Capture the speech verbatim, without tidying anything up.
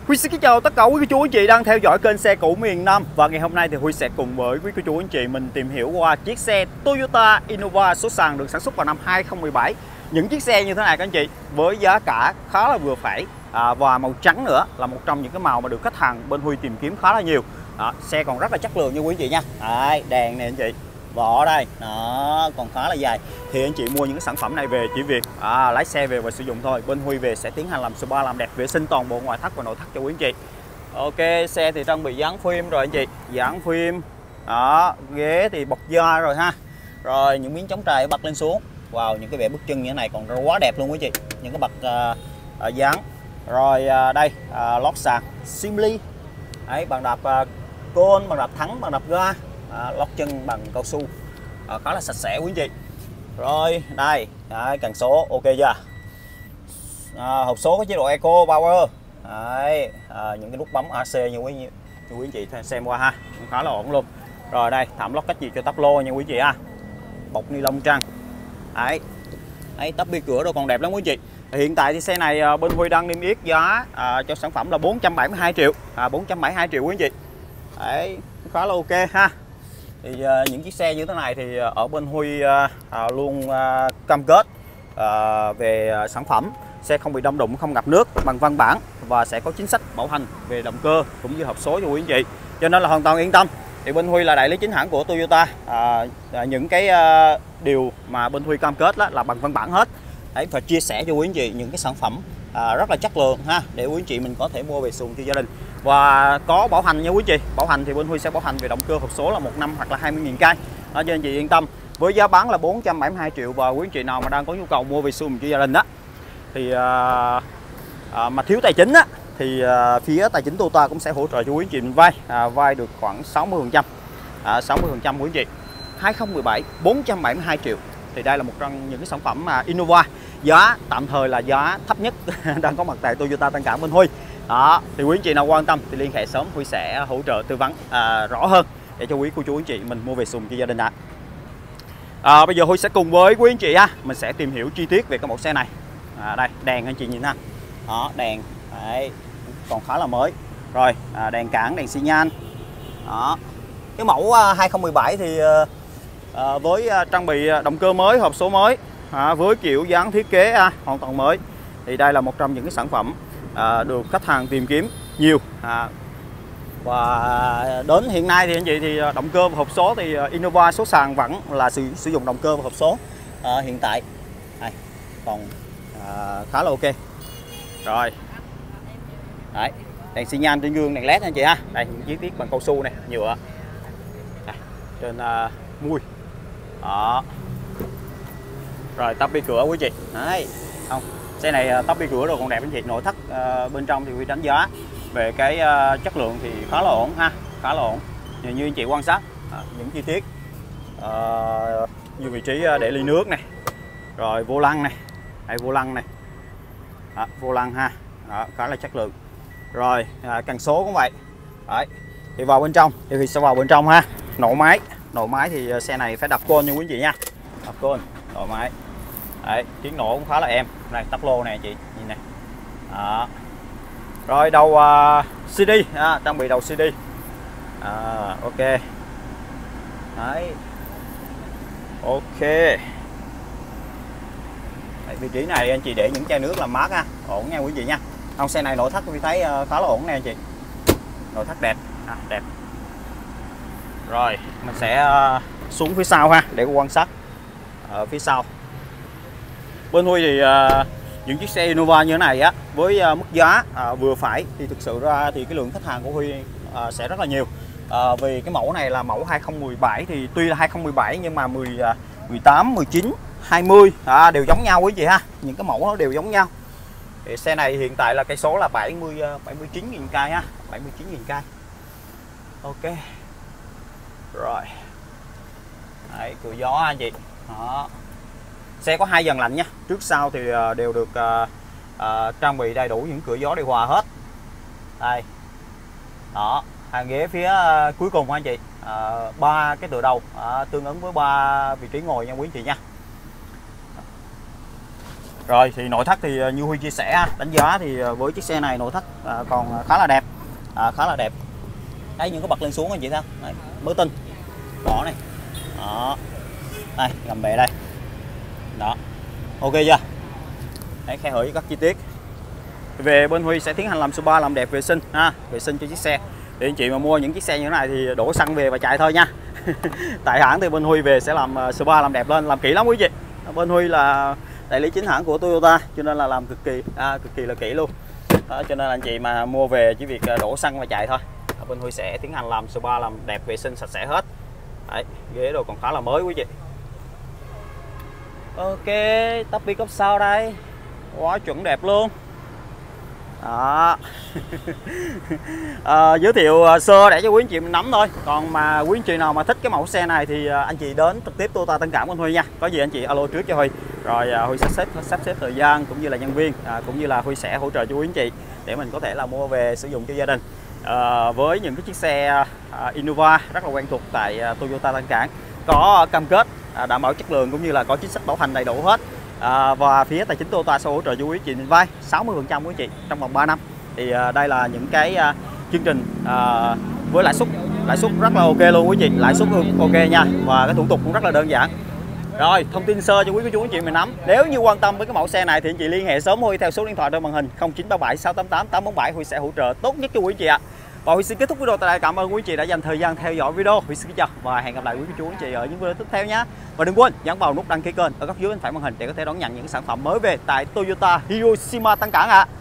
Huy xin kính chào tất cả quý cô chú anh chị đang theo dõi kênh xe cũ miền Nam. Và ngày hôm nay thì Huy sẽ cùng với quý cô chú anh chị mình tìm hiểu qua chiếc xe Toyota Innova số sàn được sản xuất vào năm hai không một bảy. Những chiếc xe như thế này các anh chị với giá cả khá là vừa phải à, và màu trắng nữa là một trong những cái màu mà được khách hàng bên Huy tìm kiếm khá là nhiều. À, xe còn rất là chất lượng nha quý anh chị nha. Đấy, đèn này anh chị, vỏ đây nó còn khá là dài. Thì anh chị mua những cái sản phẩm này về chỉ việc à, lái xe về và sử dụng thôi. Bên Huy về sẽ tiến hành làm spa, làm đẹp, vệ sinh toàn bộ ngoại thất và nội thất cho quý anh chị. Ok, xe thì trang bị dán phim rồi anh chị, dán phim đó, ghế thì bọc da rồi ha. Rồi những miếng chống trải bật lên xuống. Wow, những cái bệ bước chân như thế này còn quá đẹp luôn quý chị. Những cái bậc uh, uh, dán. Rồi uh, đây uh, lót sàn Simli. Đấy, bằng đạp uh, côn, bằng đạp thắng, bằng đạp ga. À, lót chân bằng cao su à, khá là sạch sẽ quý anh chị. Rồi đây, đấy, cần số ok chưa, à, hộp số có chế độ Eco Power. Đấy, à, những cái nút bấm a xê như quý như quý anh chị xem qua ha, cũng khá là ổn luôn. Rồi đây, thảm lót cách gì cho tắp lô nha quý anh chị ha, bọc ni lông trắng. Đấy, đấy, tắp bi cửa đâu còn đẹp lắm quý anh chị. Hiện tại thì xe này bên Huy đang niêm yết giá à, cho sản phẩm là bốn trăm bảy mươi hai triệu, à, bốn trăm bảy mươi hai triệu quý anh chị. Đấy, khá là ok ha. Thì uh, những chiếc xe như thế này thì uh, ở bên Huy uh, uh, luôn uh, cam kết uh, về uh, sản phẩm xe không bị đâm đụng, không ngập nước bằng văn bản và sẽ có chính sách bảo hành về động cơ cũng như hộp số cho quý anh chị, cho nên là hoàn toàn yên tâm. Thì bên Huy là đại lý chính hãng của Toyota, uh, uh, những cái uh, điều mà bên Huy cam kết đó là bằng văn bản hết. Đấy, và chia sẻ cho quý anh chị những cái sản phẩm À, rất là chất lượng ha, để quý anh chị mình có thể mua về dùng cho gia đình. Và có bảo hành nha quý anh chị. Bảo hành thì bên Huy sẽ bảo hành về động cơ hộp số là một năm hoặc là hai mươi nghìn cây. Đó, cho anh chị yên tâm. Với giá bán là bốn trăm bảy mươi hai triệu, và quý anh chị nào mà đang có nhu cầu mua về dùng cho gia đình đó thì à, à, mà thiếu tài chính á thì à, phía tài chính Toyota cũng sẽ hỗ trợ cho quý anh chị mình vay, à, vay được khoảng sáu mươi phần trăm, à, sáu mươi phần trăm quý anh chị. hai không một bảy bốn trăm bảy mươi hai triệu. Thì đây là một trong những cái sản phẩm mà Innova giá tạm thời là giá thấp nhất đang có mặt tại Toyota Tân Cảng bên Huy. Đó, thì quý anh chị nào quan tâm thì liên hệ sớm, Huy sẽ hỗ trợ tư vấn à, rõ hơn để cho quý cô chú anh chị mình mua về dùng cho gia đình ạ. À, bây giờ Huy sẽ cùng với quý anh chị ha, mình sẽ tìm hiểu chi tiết về cái mẫu xe này. À, đây đèn anh chị nhìn ha, đó đèn đấy, còn khá là mới. Rồi à, đèn cản, đèn xi nhan. Đó, cái mẫu hai không một bảy thì à, với trang bị động cơ mới, hộp số mới. À, với kiểu dáng thiết kế à, hoàn toàn mới, thì đây là một trong những cái sản phẩm à, được khách hàng tìm kiếm nhiều. À, và đến hiện nay thì anh chị thì động cơ và hộp số thì Innova số sàn vẫn là sử, sử dụng động cơ và hộp số à, hiện tại đây, còn à, khá là ok. Rồi đấy, đèn xi nhan trên gương, đèn led anh chị ha, đây những chi tiết bằng cao su này, nhựa đây, trên à, mui đó. Rồi tắp bi cửa quý chị. Đấy, không, xe này tắp bi cửa rồi còn đẹp anh chị. Nội thất uh, bên trong thì Huy đánh giá về cái uh, chất lượng thì khá là ổn ha, khá là ổn. Như, như anh chị quan sát à, những chi tiết uh, như vị trí để ly nước này, rồi vô lăng này, hay vô lăng này, à, vô lăng ha, đó, khá là chất lượng. Rồi à, cần số cũng vậy. Đấy, thì vào bên trong thì Huy sẽ vào bên trong ha. Nổ máy, nổ máy thì xe này phải đập côn nha quý anh chị nha, đập côn, nổ máy. Đấy, tiếng nổ cũng khá là êm. Đây tắp lô này chị nhìn này. Đó. Rồi đầu uh, xê đê, à, trang bị đầu xê đê. À, ok. Đấy. Ok. Đấy, vị trí này anh chị để những chai nước làm mát ha, ổn nha quý vị nha. Không, xe này nội thất tôi thấy uh, khá là ổn nè anh chị. Nội thất đẹp, à, đẹp. Rồi mình sẽ uh, xuống phía sau ha để quan sát ở phía sau. Bên Huy thì uh, những chiếc xe Innova như thế này á, với uh, mức giá uh, vừa phải thì thực sự ra thì cái lượng khách hàng của Huy uh, sẽ rất là nhiều. Uh, vì cái mẫu này là mẫu hai không một bảy, thì tuy là hai không một bảy nhưng mà mười, uh, mười tám, mười chín, hai mươi à, đều giống nhau quý chị ha. Những cái mẫu nó đều giống nhau. Thì xe này hiện tại là cây số là bảy mươi, bảy mươi chín nghìn cây ha, bảy mươi chín nghìn cây. Ok. Rồi. Đấy, cửa gió anh chị. Đó. Xe có hai dàn lạnh nha, trước sau thì đều được uh, uh, trang bị đầy đủ những cửa gió điều hòa hết. Đây, đó, hàng ghế phía uh, cuối cùng anh chị, ba uh, cái tựa đầu uh, tương ứng với ba vị trí ngồi nha quý anh chị nha. Rồi thì nội thất thì như Huy chia sẻ đánh giá thì với chiếc xe này nội thất còn khá là đẹp, à, khá là đẹp. Đấy, những cái bật lên xuống anh chị thấy không? Mới tinh bỏ này đó, đây gầm bệ đây đó, ok chưa? Đấy, khe hở các chi tiết. Về bên Huy sẽ tiến hành làm spa làm đẹp vệ sinh ha, vệ sinh cho chiếc xe để anh chị mà mua những chiếc xe như thế này thì đổ xăng về và chạy thôi nha. Tại hãng thì bên Huy về sẽ làm spa làm đẹp lên, làm kỹ lắm quý vị. Bên Huy là đại lý chính hãng của Toyota cho nên là làm cực kỳ à, cực kỳ là kỹ luôn đó, cho nên là anh chị mà mua về chỉ việc đổ xăng và chạy thôi. Bên Huy sẽ tiến hành làm spa làm đẹp vệ sinh sạch sẽ hết. Đấy, ghế đồ còn khá là mới quý vị. Ok, tắp bi cốp sau đây quá chuẩn đẹp luôn đó. À, giới thiệu sơ để cho quý anh chị mình nắm thôi. Còn mà quý anh chị nào mà thích cái mẫu xe này thì anh chị đến trực tiếp Toyota Tân Cảng bên Huy nha. Có gì anh chị alo trước cho Huy, rồi Huy sắp xếp sắp xếp thời gian cũng như là nhân viên, à, cũng như là Huy sẽ hỗ trợ cho quý anh chị để mình có thể là mua về sử dụng cho gia đình. À, với những cái chiếc xe à, Innova rất là quen thuộc tại à, Toyota Tân Cảng, có cam kết à, đảm bảo chất lượng cũng như là có chính sách bảo hành đầy đủ hết. À, và phía tài chính Toyota sẽ hỗ trợ cho quý chị vay sáu mươi phần trăm quý chị trong vòng ba năm. Thì à, đây là những cái à, chương trình à, với lãi suất lãi suất rất là ok luôn quý chị, lãi suất ok nha, và cái thủ tục cũng rất là đơn giản. Rồi thông tin sơ cho quý cô chú anh chị mình nắm. Nếu như quan tâm với cái mẫu xe này thì anh chị liên hệ sớm Huy theo số điện thoại trên màn hình không chín ba bảy sáu tám tám tám bốn bảy. Huy sẽ hỗ trợ tốt nhất cho quý chị ạ. Và Huy xin kết thúc video tại đây. Cảm ơn quý chị đã dành thời gian theo dõi video. Huy xin chào và hẹn gặp lại quý cô chú anh chị ở những video tiếp theo nhé. Và đừng quên nhấn vào nút đăng ký kênh ở góc dưới bên phải màn hình để có thể đón nhận những sản phẩm mới về tại Toyota Hiroshima Tân Cảng ạ. À.